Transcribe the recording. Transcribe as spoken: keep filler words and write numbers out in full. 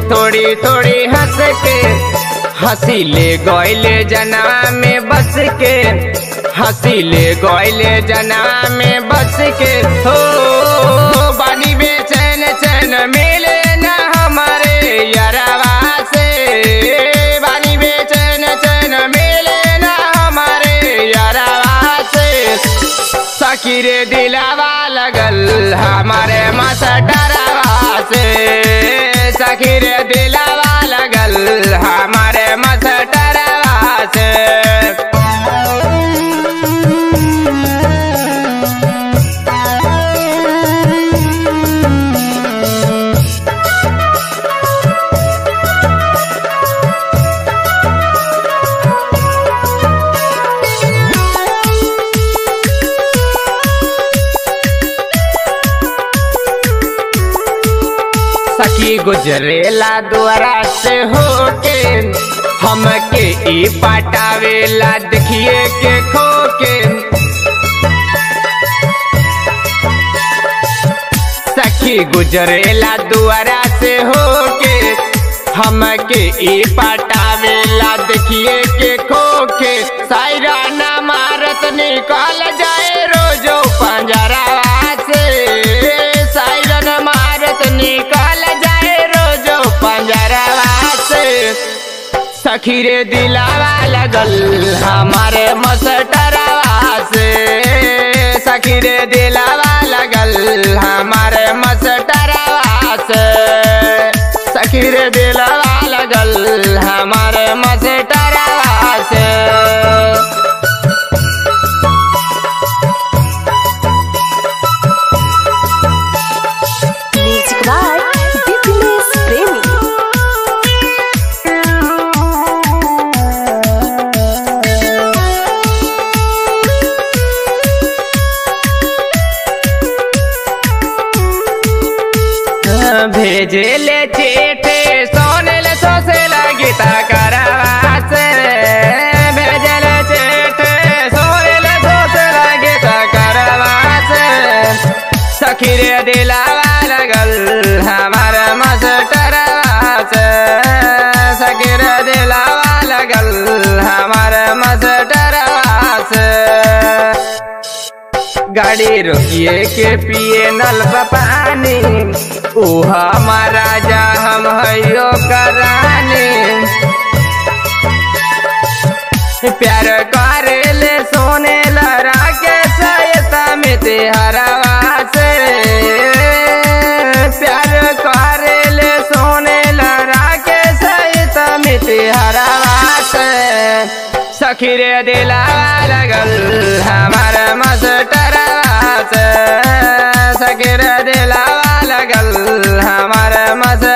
थोड़ी थोड़ी हंस के हंसी ले गइले जनवा में बस के हंसी ले गइले जनवा में बस के हो बानी बेचैन चैन मिले न हमारे यारवा से बानी बेचैन चैन मिले न हमारे यारवा से सखी रे दिलावा लगल हमारे मस्टरवा से सखी रे दिलावा लगल हमारे मस्टरवा से। सखी गुजरेला द्वारा से होके हमके ई पटावेला देखिए के खोके सखी गुजरेला द्वारा से होके हमके ई पटावेला देखिए के खोके सायरा ना मारत निकल जाए रोजो पंजरा से सायरा ना मारत निकल सखी रे दिलावा लगल हमारे मस्टरवा से सखी रे दिलावा लगल हमारे मस्टरवा से सखी रे दिलावा लगल हमारे मस्टरवा से। भेजे ले चेटे सोने ले सोसे लगीता करवा से भेजे ले चेटे सोने ले सोसे लगीता करवा से सखी रे दिलावा लगल हमारा मस्टरवा से सखी रे दिलावा लगल हमारा मस्टरवा से। गाड़ी रोकिए के पिए नल पानी ऊ हमारा जा हम हयो करानी प्यार करे ले सोने लड़ा के सयता में तेहरवा से प्यार करे ले सोने लड़ा के सयता में तेहरवा से सखी रे दिलावा लगल हमारा मस्टरवा से सखी रे दिलावा लगल हमारा मस्टरवा